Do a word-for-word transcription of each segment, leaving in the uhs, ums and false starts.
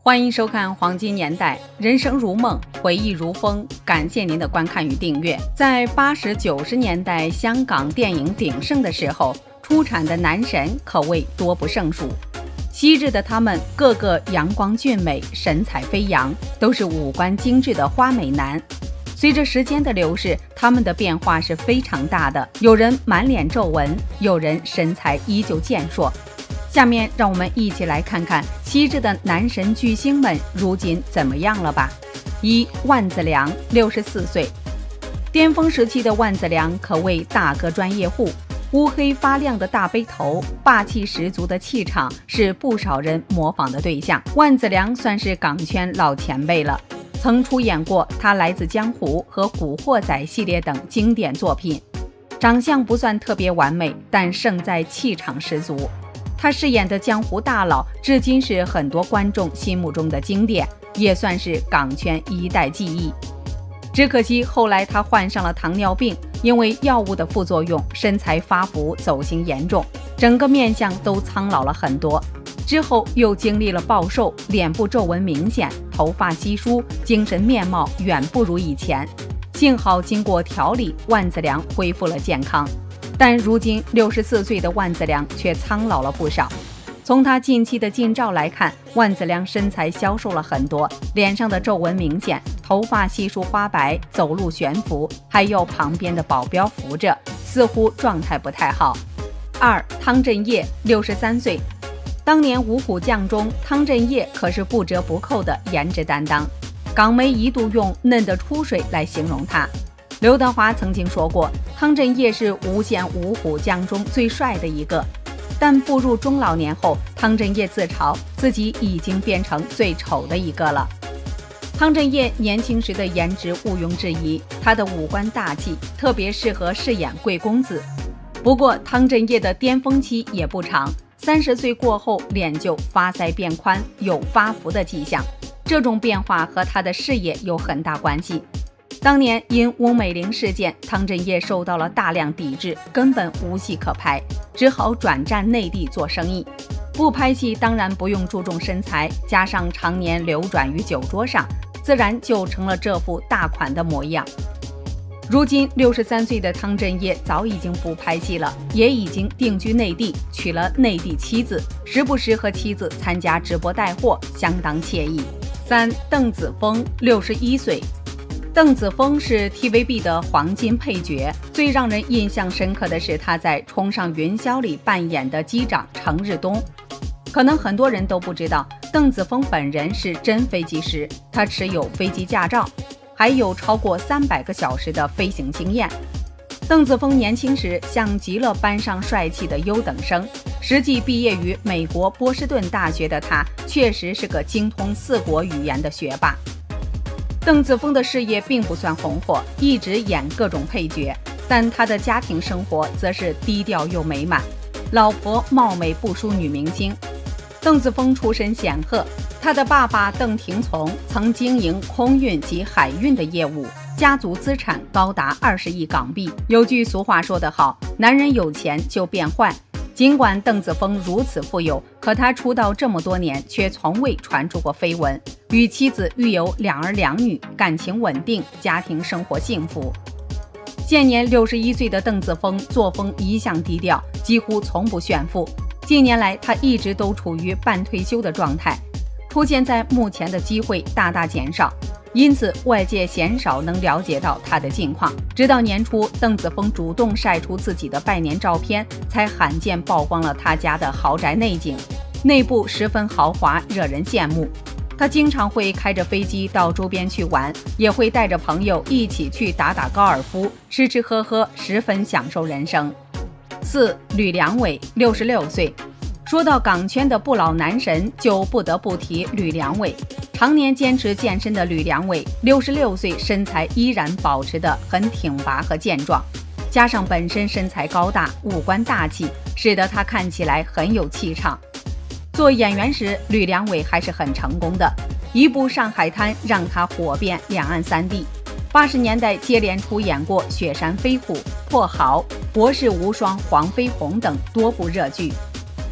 欢迎收看《黄金年代》，人生如梦，回忆如风。感谢您的观看与订阅。在八十九十年代香港电影鼎盛的时候，出产的男神可谓多不胜数。昔日的他们个个阳光俊美，神采飞扬，都是五官精致的花美男。随着时间的流逝，他们的变化是非常大的，有人满脸皱纹，有人身材依旧健硕。下面让我们一起来看看昔日的男神巨星们如今怎么样了吧。一、万梓良，六十四岁。巅峰时期的万梓良可谓大哥专业户，乌黑发亮的大背头，霸气十足的气场，是不少人模仿的对象。万梓良算是港圈老前辈了，曾出演过《他来自江湖》和《古惑仔》系列等经典作品。长相不算特别完美，但胜在气场十足。他饰演的江湖大佬，至今是很多观众心目中的经典，也算是港圈一代记忆。只可惜后来他患上了糖尿病，因为药物的副作用，身材发福，走形严重，整个面相都苍老了很多。之后又经历了暴瘦，脸部皱纹明显，头发稀疏，精神面貌远不如以前。幸好经过调理，万梓良恢复了健康。但如今六十四岁的万梓良却苍老了不少。从他近期的近照来看，万梓良身材消瘦了很多，脸上的皱纹明显，头发稀疏花白，走路悬浮，还有旁边的保镖扶着，似乎状态不太好。二、汤镇业，六十三岁。当年五虎将中，汤镇业可是不折不扣的颜值担当，港媒一度用嫩得出水来形容他。刘德华曾经说过，汤镇业是无线五虎将中最帅的一个，但步入中老年后，汤镇业自嘲自己已经变成最丑的一个了。汤镇业年轻时的颜值毋庸置疑，他的五官大气，特别适合饰演贵公子。不过汤镇业的巅峰期也不长，三十岁过后脸就发腮变宽，有发福的迹象。这种变化和他的事业有很大关系。当年因翁美玲事件，汤镇业受到了大量抵制，根本无戏可拍，只好转战内地做生意。不拍戏当然不用注重身材，加上常年流转于酒桌上，自然就成了这副大款的模样。如今六十三岁的汤镇业早已经不拍戏了，也已经定居内地，娶了内地妻子，时不时和妻子参加直播带货，相当惬意。三、邓子峰，六十一岁。邓子峰是 T V B 的黄金配角，最让人印象深刻的是他在《冲上云霄》里扮演的机长程日东。可能很多人都不知道，邓子峰本人是真飞机师，他持有飞机驾照，还有超过三百个小时的飞行经验。邓子峰年轻时像极了班上帅气的优等生，实际毕业于美国波士顿大学的他，确实是个精通四国语言的学霸。邓子峰的事业并不算红火，一直演各种配角，但他的家庭生活则是低调又美满，老婆貌美不输女明星。邓子峰出身显赫，他的爸爸邓廷从曾经营空运及海运的业务，家族资产高达二十亿港币。有句俗话说得好，男人有钱就变坏。尽管邓子峰如此富有，可他出道这么多年却从未传出过绯闻，与妻子育有两儿两女，感情稳定，家庭生活幸福。现年六十一岁的邓子峰作风一向低调，几乎从不炫富。近年来他一直都处于半退休的状态，出现在目前的机会大大减少，因此外界鲜少能了解到他的近况。直到年初，邓子峰主动晒出自己的拜年照片，才罕见曝光了他家的豪宅内景，内部十分豪华，惹人羡慕。他经常会开着飞机到周边去玩，也会带着朋友一起去打打高尔夫，吃吃喝喝，十分享受人生。四、吕良伟，六十六岁。说到港圈的不老男神，就不得不提吕良伟。常年坚持健身的吕良伟，六十六岁身材依然保持得很挺拔和健壮，加上本身身材高大，五官大气，使得他看起来很有气场。做演员时，吕良伟还是很成功的，一部《上海滩》让他火遍两岸三地。八十年代接连出演过《雪山飞虎》《破壕》《国士无双》《黄飞鸿》等多部热剧。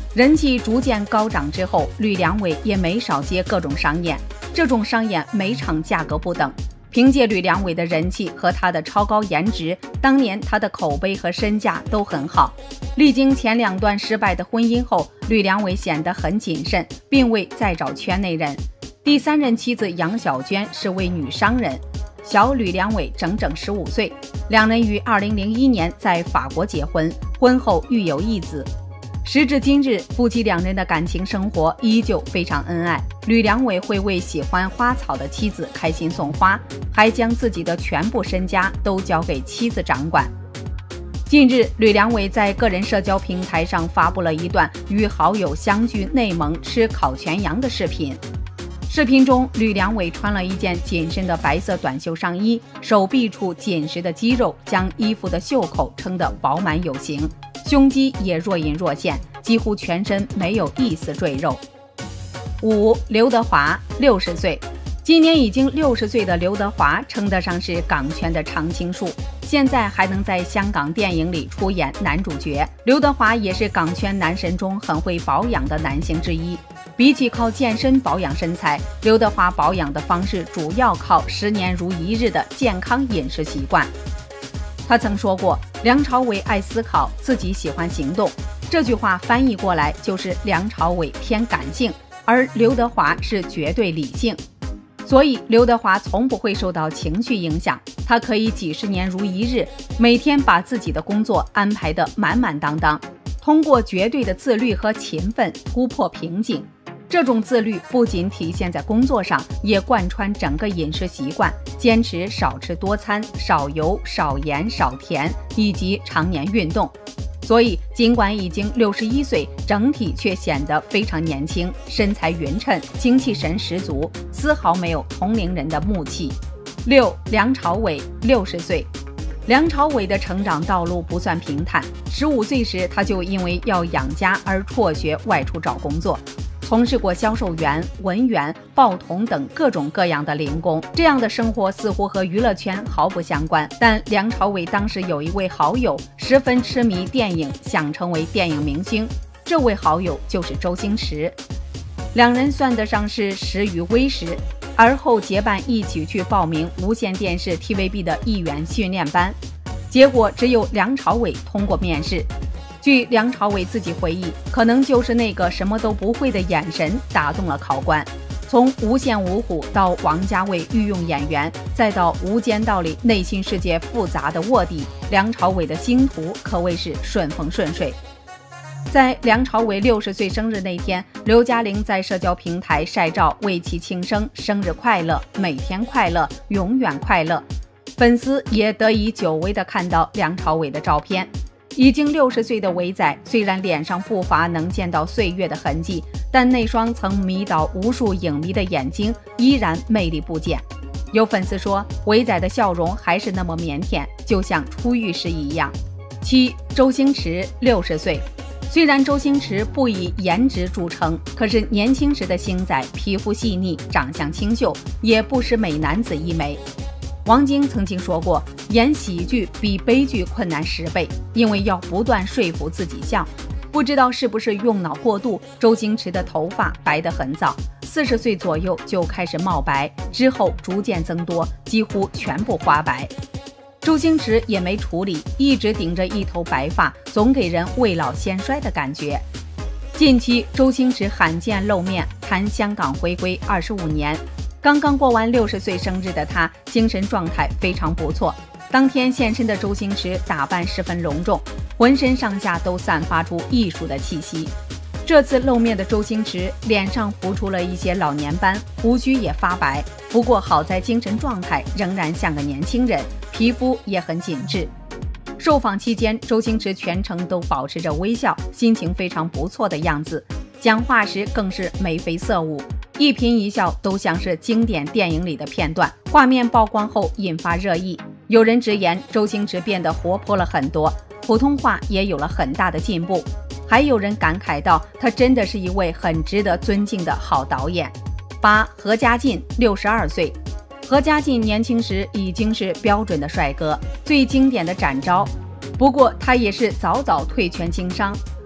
人气逐渐高涨之后，吕良伟也没少接各种商演，这种商演每场价格不等。凭借吕良伟的人气和他的超高颜值，当年他的口碑和身价都很好。历经前两段失败的婚姻后，吕良伟显得很谨慎，并未再找圈内人。第三任妻子杨晓娟是位女商人，小吕良伟整整十五岁。两人于二零零一年在法国结婚，婚后育有一子。时至今日，夫妻两人的感情生活依旧非常恩爱。吕良伟会为喜欢花草的妻子开心送花，还将自己的全部身家都交给妻子掌管。近日，吕良伟在个人社交平台上发布了一段与好友相聚内蒙吃烤全羊的视频。视频中，吕良伟穿了一件紧身的白色短袖上衣，手臂处紧实的肌肉将衣服的袖口撑得饱满有型，胸肌也若隐若现，几乎全身没有一丝赘肉。五、刘德华六十岁，今年已经六十岁的刘德华称得上是港圈的常青树，现在还能在香港电影里出演男主角。刘德华也是港圈男神中很会保养的男星之一。比起靠健身保养身材，刘德华保养的方式主要靠十年如一日的健康饮食习惯。他曾说过，梁朝伟爱思考，自己喜欢行动。这句话翻译过来就是梁朝伟偏感性，而刘德华是绝对理性。所以刘德华从不会受到情绪影响，他可以几十年如一日，每天把自己的工作安排得满满当当，通过绝对的自律和勤奋突破瓶颈。这种自律不仅体现在工作上，也贯穿整个饮食习惯，坚持少吃多餐、少油、少盐、少甜，以及常年运动。所以尽管已经六十一岁，整体却显得非常年轻，身材匀称，精气神十足，丝毫没有同龄人的木气。六、梁朝伟六十岁。梁朝伟的成长道路不算平坦，十五岁时他就因为要养家而辍学外出找工作，从事过销售员、文员、报童等各种各样的零工。这样的生活似乎和娱乐圈毫不相关，但梁朝伟当时有一位好友十分痴迷电影，想成为电影明星，这位好友就是周星驰。两人算得上是识于微时，而后结伴一起去报名无线电视 T V B 的艺员训练班，结果只有梁朝伟通过面试。据梁朝伟自己回忆，可能就是那个什么都不会的眼神打动了考官。从无线五虎到王家卫御用演员，再到无间道里内心世界复杂的卧底，梁朝伟的星途可谓是顺风顺水。在梁朝伟六十岁生日那天，刘嘉玲在社交平台晒照为其庆生，生日快乐，每天快乐，永远快乐。粉丝也得以久违地看到梁朝伟的照片。已经六十岁的伟仔，虽然脸上不乏能见到岁月的痕迹，但那双曾迷倒无数影迷的眼睛依然魅力不减。有粉丝说，伟仔的笑容还是那么腼腆，就像出狱时一样。七、周星驰六十岁。虽然周星驰不以颜值著称，可是年轻时的星仔皮肤细腻，长相清秀，也不失美男子一枚。王晶曾经说过，演喜剧比悲剧困难十倍，因为要不断说服自己笑。不知道是不是用脑过度，周星驰的头发白得很早，四十岁左右就开始冒白，之后逐渐增多，几乎全部花白。周星驰也没处理，一直顶着一头白发，总给人未老先衰的感觉。近期周星驰罕见露面，谈香港回归二十五年。刚刚过完六十岁生日的他，精神状态非常不错。当天现身的周星驰打扮十分隆重，浑身上下都散发出艺术的气息。这次露面的周星驰脸上浮出了一些老年斑，胡须也发白，不过好在精神状态仍然像个年轻人，皮肤也很紧致。受访期间，周星驰全程都保持着微笑，心情非常不错的样子，讲话时更是眉飞色舞，一颦一笑都像是经典电影里的片段。画面曝光后引发热议，有人直言周星驰变得活泼了很多，普通话也有了很大的进步。还有人感慨到，他真的是一位很值得尊敬的好导演。八、何家劲六十二岁。何家劲年轻时已经是标准的帅哥，最经典的展昭。不过他也是早早退圈经商。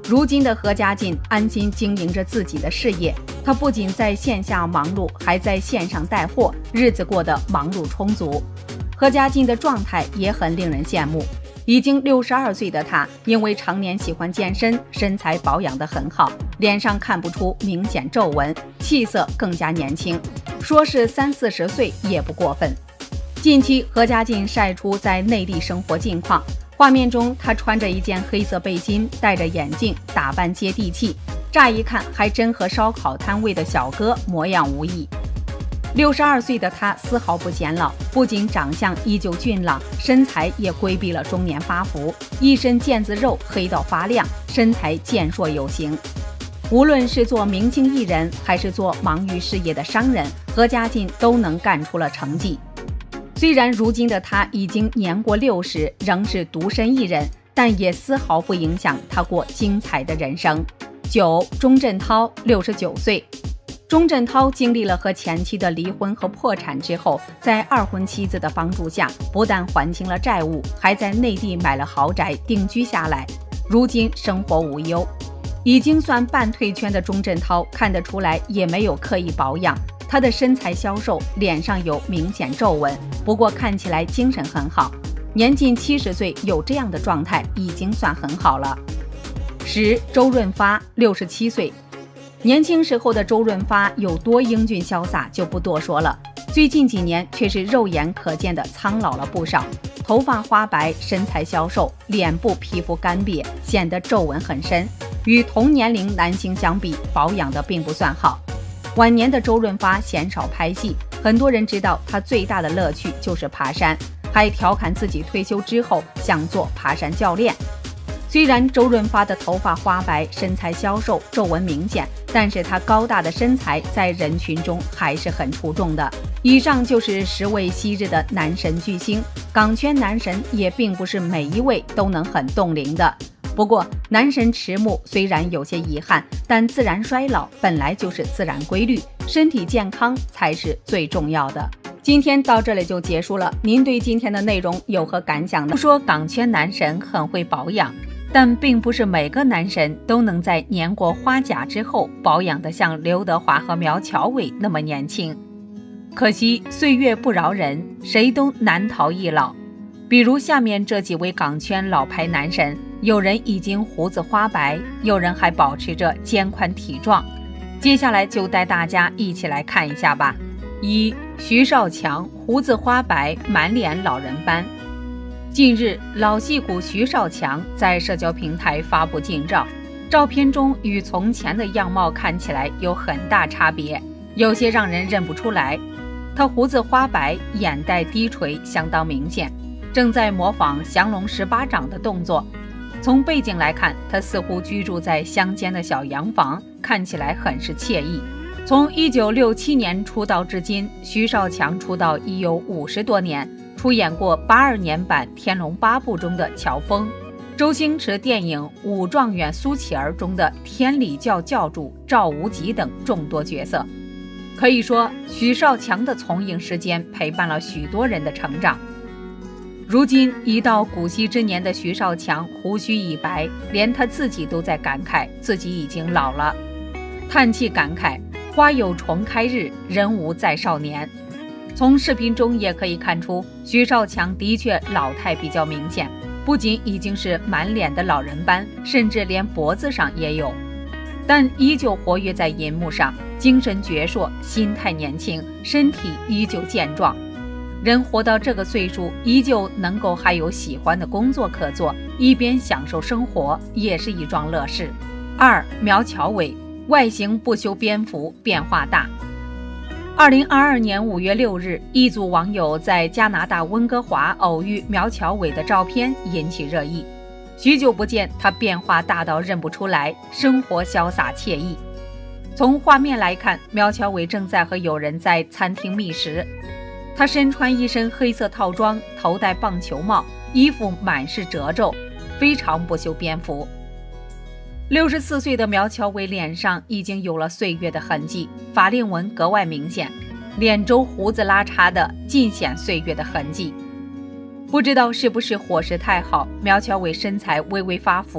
如今的何家劲安心经营着自己的事业，他不仅在线下忙碌，还在线上带货，日子过得忙碌充足。何家劲的状态也很令人羡慕。已经六十二岁的他，因为常年喜欢健身，身材保养得很好，脸上看不出明显皱纹，气色更加年轻，说是三四十岁也不过分。近期何家劲晒出在内地生活近况，画面中他穿着一件黑色背心，戴着眼镜，打扮接地气，乍一看还真和烧烤摊位的小哥模样无异。六十二岁的他丝毫不显老，不仅长相依旧俊朗，身材也规避了中年发福，一身腱子肉黑到发亮，身材健硕有型。无论是做明星艺人，还是做忙于事业的商人，何家劲都能干出了成绩。虽然如今的他已经年过六十，仍是独身一人，但也丝毫不影响他过精彩的人生。九，钟镇涛，六十九岁。钟镇涛经历了和前妻的离婚和破产之后，在二婚妻子的帮助下，不但还清了债务，还在内地买了豪宅定居下来，如今生活无忧。已经算半退圈的钟镇涛看得出来也没有刻意保养，他的身材消瘦，脸上有明显皱纹，不过看起来精神很好。年近七十岁有这样的状态已经算很好了。十，周润发，六十七岁。年轻时候的周润发有多英俊潇洒就不多说了，最近几年却是肉眼可见的苍老了不少，头发花白，身材消瘦，脸部皮肤干瘪，显得皱纹很深，与同年龄男星相比，保养的并不算好。晚年的周润发鲜少拍戏，很多人知道他最大的乐趣就是爬山，还调侃自己退休之后想做爬山教练。虽然周润发的头发花白，身材消瘦，皱纹明显，但是他高大的身材在人群中还是很出众的。以上就是十位昔日的男神巨星，港圈男神也并不是每一位都能很冻龄的。不过男神迟暮虽然有些遗憾，但自然衰老本来就是自然规律，身体健康才是最重要的。今天到这里就结束了，您对今天的内容有何感想呢？不说港圈男神很会保养，但并不是每个男神都能在年过花甲之后保养得像刘德华和苗侨伟那么年轻。可惜岁月不饶人，谁都难逃一老。比如下面这几位港圈老牌男神，有人已经胡子花白，有人还保持着肩宽体壮。接下来就带大家一起来看一下吧。一，徐少强，胡子花白，满脸老人斑。近日，老戏骨徐少强在社交平台发布近照，照片中与从前的样貌看起来有很大差别，有些让人认不出来。他胡子花白，眼袋低垂，相当明显，正在模仿降龙十八掌的动作。从背景来看，他似乎居住在乡间的小洋房，看起来很是惬意。从一九六七年出道至今，徐少强出道已有五十多年，出演过八二年版《天龙八部》中的乔峰，周星驰电影《武状元苏乞儿》中的天理教教主赵无极等众多角色。可以说，徐少强的从影时间陪伴了许多人的成长。如今已到古稀之年的徐少强胡须已白，连他自己都在感慨自己已经老了，叹气感慨花有重开日，人无再少年。从视频中也可以看出，徐少强的确老态比较明显，不仅已经是满脸的老人斑，甚至连脖子上也有，但依旧活跃在银幕上，精神矍铄，心态年轻，身体依旧健壮。人活到这个岁数，依旧能够还有喜欢的工作可做，一边享受生活，也是一桩乐事。二，苗侨伟，外形不修边幅，变化大。二零二二年五月六日，一组网友在加拿大温哥华偶遇苗侨伟的照片引起热议。许久不见，他变化大到认不出来，生活潇洒惬意。从画面来看，苗侨伟正在和友人在餐厅觅食。他身穿一身黑色套装，头戴棒球帽，衣服满是褶皱，非常不修边幅。六十四岁的苗侨伟脸上已经有了岁月的痕迹，法令纹格外明显，脸周胡子拉碴的尽显岁月的痕迹。不知道是不是伙食太好，苗侨伟身材微微发福，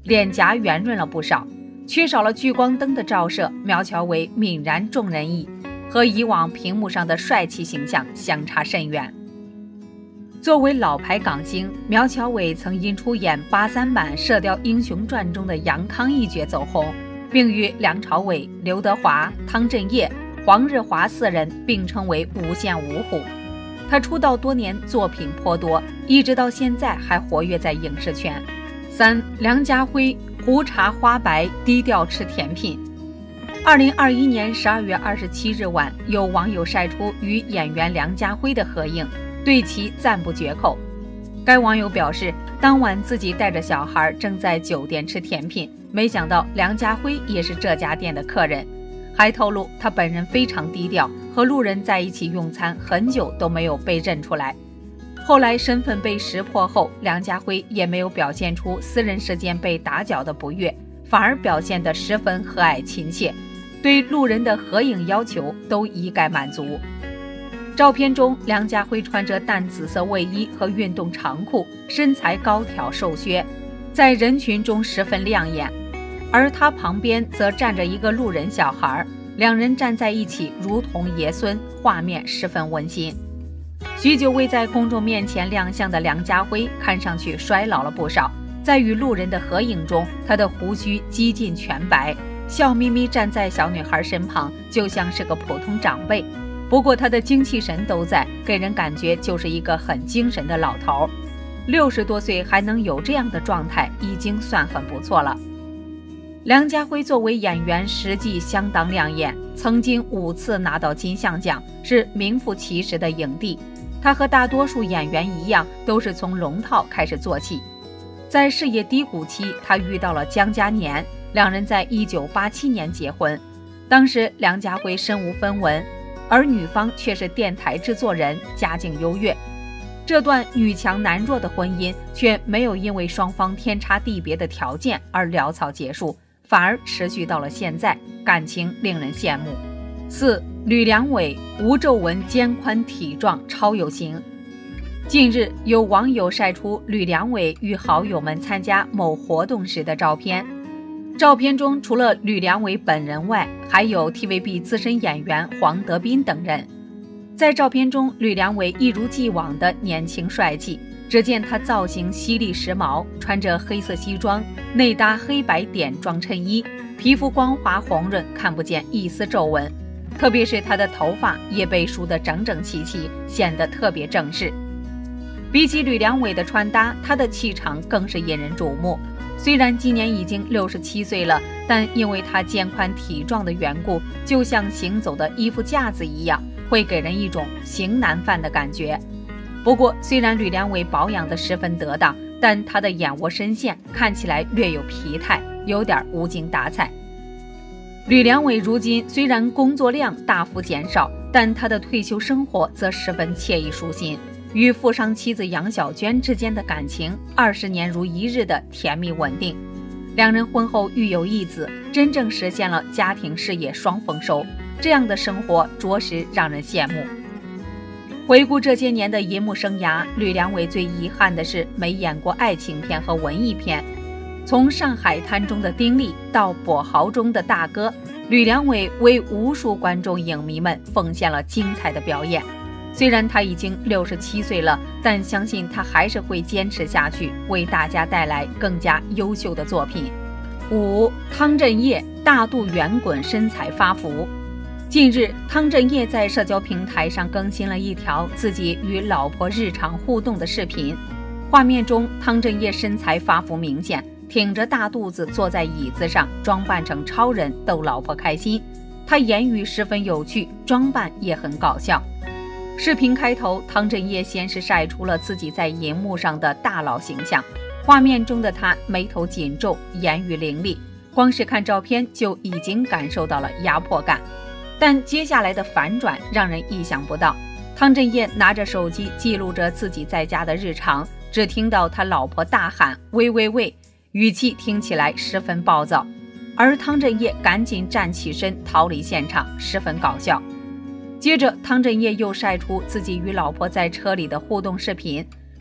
脸颊圆润了不少，缺少了聚光灯的照射，苗侨伟泯然众人矣，和以往屏幕上的帅气形象相差甚远。作为老牌港星，苗侨伟曾因出演八三版《射雕英雄传》中的杨康一角走红，并与梁朝伟、刘德华、汤镇业、黄日华四人并称为无线五虎。他出道多年，作品颇多，一直到现在还活跃在影视圈。三、梁家辉胡茬花白，低调吃甜品。二零二一年十二月二十七日晚，有网友晒出与演员梁家辉的合影，对其赞不绝口。该网友表示，当晚自己带着小孩正在酒店吃甜品，没想到梁家辉也是这家店的客人，还透露他本人非常低调，和路人在一起用餐很久都没有被认出来。后来身份被识破后，梁家辉也没有表现出私人时间被打搅的不悦，反而表现得十分和蔼亲切，对路人的合影要求都一概满足。照片中，梁家辉穿着淡紫色卫衣和运动长裤，身材高挑瘦削，在人群中十分亮眼。而他旁边则站着一个路人小孩，两人站在一起如同爷孙，画面十分温馨。许久未在公众面前亮相的梁家辉看上去衰老了不少，在与路人的合影中，他的胡须几近全白，笑眯眯站在小女孩身旁，就像是个普通长辈。不过他的精气神都在，给人感觉就是一个很精神的老头。六十多岁还能有这样的状态，已经算很不错了。梁家辉作为演员实际相当亮眼，曾经五次拿到金像奖，是名副其实的影帝。他和大多数演员一样，都是从龙套开始做起。在事业低谷期，他遇到了江嘉年，两人在一九八七年结婚。当时梁家辉身无分文，而女方却是电台制作人，家境优越。这段女强男弱的婚姻却没有因为双方天差地别的条件而潦草结束，反而持续到了现在，感情令人羡慕。四、吕良伟无皱纹，肩宽体壮，超有型。近日有网友晒出吕良伟与好友们参加某活动时的照片，照片中除了吕良伟本人外，还有 T V B 资深演员黄德斌等人。在照片中，吕良伟一如既往的年轻帅气，只见他造型犀利时髦，穿着黑色西装，内搭黑白点状衬衣，皮肤光滑红润，看不见一丝皱纹。特别是他的头发也被梳得整整齐齐，显得特别正式。比起吕良伟的穿搭，他的气场更是引人瞩目。虽然今年已经六十七岁了，但因为他肩宽体壮的缘故，就像行走的衣服架子一样，会给人一种型男范的感觉。不过虽然吕良伟保养得十分得当，但他的眼窝深陷，看起来略有疲态，有点无精打采。吕良伟如今虽然工作量大幅减少，但他的退休生活则十分惬意舒心，与富商妻子杨小娟之间的感情二十年如一日的甜蜜稳定。两人婚后育有一子，真正实现了家庭事业双丰收，这样的生活着实让人羡慕。回顾这些年的银幕生涯，吕良伟最遗憾的是没演过爱情片和文艺片。从《上海滩》中的丁力到《跛豪》中的大哥，吕良伟为无数观众影迷们奉献了精彩的表演。虽然他已经六十七岁了，但相信他还是会坚持下去，为大家带来更加优秀的作品。五、汤镇业大肚圆滚，身材发福。近日，汤镇业在社交平台上更新了一条自己与老婆日常互动的视频。画面中，汤镇业身材发福明显，挺着大肚子坐在椅子上，装扮成超人逗老婆开心。他言语十分有趣，装扮也很搞笑。视频开头，汤镇业先是晒出了自己在银幕上的大佬形象，画面中的他眉头紧皱，言语凌厉，光是看照片就已经感受到了压迫感。但接下来的反转让人意想不到，汤镇业拿着手机记录着自己在家的日常，只听到他老婆大喊喂喂喂，语气听起来十分暴躁，而汤镇业赶紧站起身逃离现场，十分搞笑。接着汤镇业又晒出自己与老婆在车里的互动视频，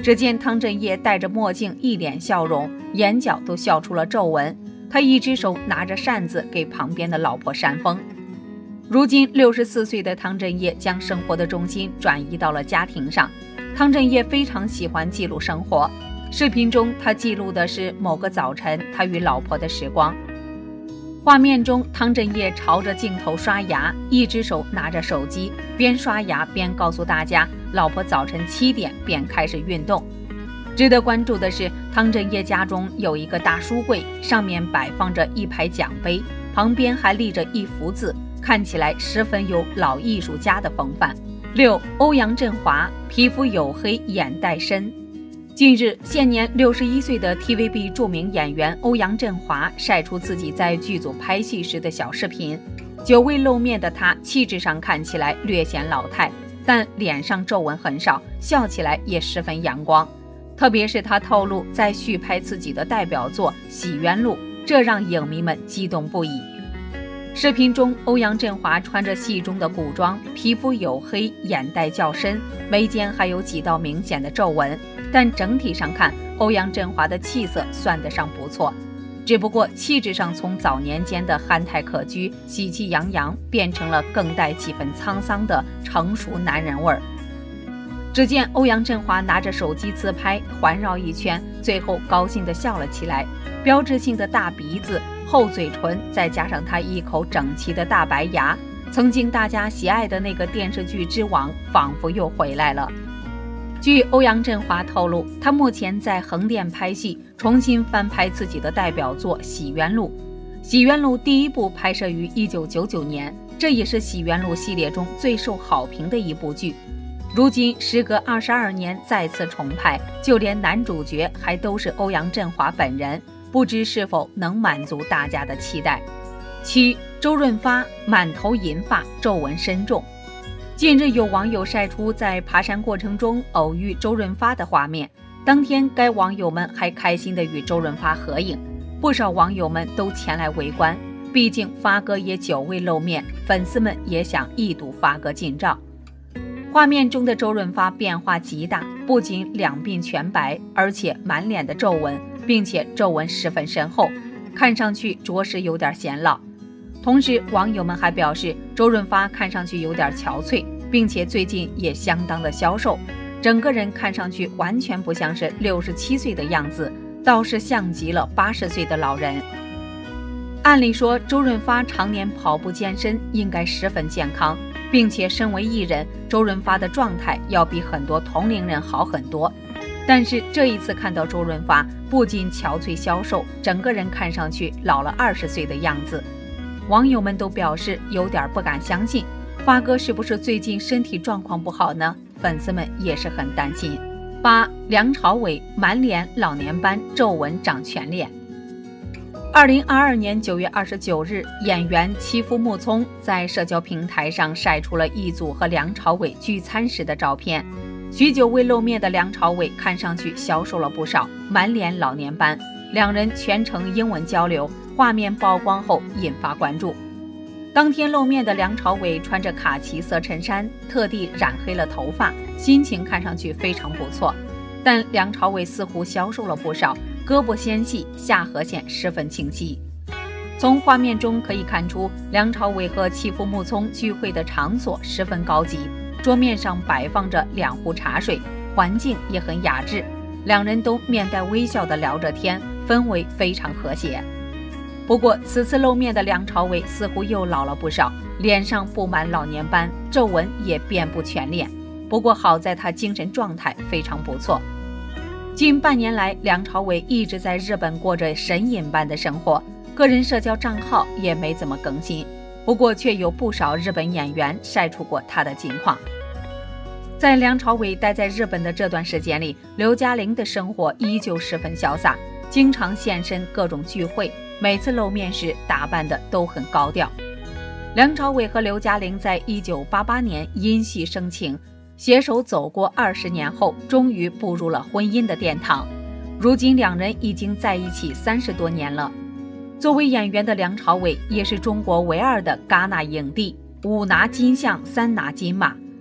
只见汤镇业戴着墨镜，一脸笑容，眼角都笑出了皱纹。他一只手拿着扇子给旁边的老婆扇风。如今六十四岁的汤镇业将生活的重心转移到了家庭上。汤镇业非常喜欢记录生活，视频中他记录的是某个早晨他与老婆的时光。画面中，汤镇业朝着镜头刷牙，一只手拿着手机，边刷牙边告诉大家，老婆早晨七点便开始运动。值得关注的是，汤镇业家中有一个大书柜，上面摆放着一排奖杯，旁边还立着一幅字，看起来十分有老艺术家的风范。六、欧阳震华，皮肤黝黑，眼袋深。近日，现年六十一岁的 T V B 著名演员欧阳震华晒出自己在剧组拍戏时的小视频。久未露面的他，气质上看起来略显老态，但脸上皱纹很少，笑起来也十分阳光。特别是他透露在续拍自己的代表作《洗冤录》，这让影迷们激动不已。视频中，欧阳震华穿着戏中的古装，皮肤黝黑，眼袋较深，眉间还有几道明显的皱纹，但整体上看，欧阳震华的气色算得上不错。只不过气质上从早年间的憨态可掬、喜气洋洋，变成了更带几分沧桑的成熟男人味儿。只见欧阳震华拿着手机自拍，环绕一圈，最后高兴地笑了起来。标志性的大鼻子、厚嘴唇，再加上他一口整齐的大白牙，曾经大家喜爱的那个电视剧之王仿佛又回来了。据欧阳震华透露，他目前在横店拍戏，重新翻拍自己的代表作《洗冤录》。《洗冤录》第一部拍摄于一九九九年，这也是《洗冤录》系列中最受好评的一部剧。如今时隔二十二年再次重拍，就连男主角还都是欧阳震华本人，不知是否能满足大家的期待。七、周润发满头银发，皱纹深重。近日有网友晒出在爬山过程中偶遇周润发的画面，当天该网友们还开心地与周润发合影，不少网友们都前来围观，毕竟发哥也久未露面，粉丝们也想一睹发哥近照。画面中的周润发变化极大，不仅两鬓全白，而且满脸的皱纹，并且皱纹十分深厚，看上去着实有点显老。同时，网友们还表示，周润发看上去有点憔悴，并且最近也相当的消瘦，整个人看上去完全不像是六十七岁的样子，倒是像极了八十岁的老人。按理说，周润发常年跑步健身，应该十分健康，并且身为艺人，周润发的状态要比很多同龄人好很多。但是这一次看到周润发，不仅憔悴消瘦，整个人看上去老了二十岁的样子。网友们都表示有点不敢相信，发哥是不是最近身体状况不好呢？粉丝们也是很担心。八、梁朝伟满脸老年斑，皱纹长全脸。二零二二年九月二十九日，演员妻夫木聪在社交平台上晒出了一组和梁朝伟聚餐时的照片。许久未露面的梁朝伟看上去消瘦了不少，满脸老年斑，两人全程英文交流，画面曝光后引发关注。当天露面的梁朝伟穿着卡其色衬衫，特地染黑了头发，心情看上去非常不错。但梁朝伟似乎消瘦了不少，胳膊纤细，下颌线十分清晰。从画面中可以看出，梁朝伟和妻夫木聪聚会的场所十分高级，桌面上摆放着两壶茶水，环境也很雅致，两人都面带微笑地聊着天，氛围非常和谐。不过此次露面的梁朝伟似乎又老了不少，脸上布满老年斑，皱纹也遍布全脸。不过好在他精神状态非常不错。近半年来，梁朝伟一直在日本过着神隐般的生活，个人社交账号也没怎么更新，不过却有不少日本演员晒出过他的近况。在梁朝伟待在日本的这段时间里，刘嘉玲的生活依旧十分潇洒，经常现身各种聚会，每次露面时打扮的都很高调。梁朝伟和刘嘉玲在一九八八年因戏生情，携手走过二十年后，终于步入了婚姻的殿堂。如今两人已经在一起三十多年了。作为演员的梁朝伟也是中国唯二的戛纳影帝，五拿金像，三拿金马。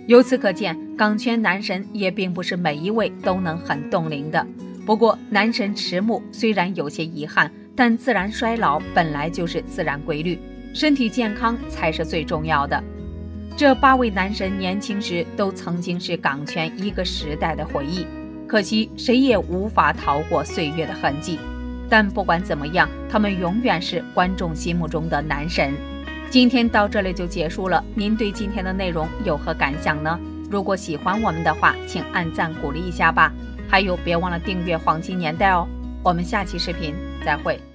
由此可见，港圈男神也并不是每一位都能很冻龄的。不过男神迟暮虽然有些遗憾，但自然衰老本来就是自然规律，身体健康才是最重要的。这八位男神年轻时都曾经是港圈一个时代的回忆，可惜谁也无法逃过岁月的痕迹。但不管怎么样，他们永远是观众心目中的男神。今天到这里就结束了，您对今天的内容有何感想呢？如果喜欢我们的话，请按赞鼓励一下吧。还有别忘了订阅黄金年代哦。我们下期视频再会。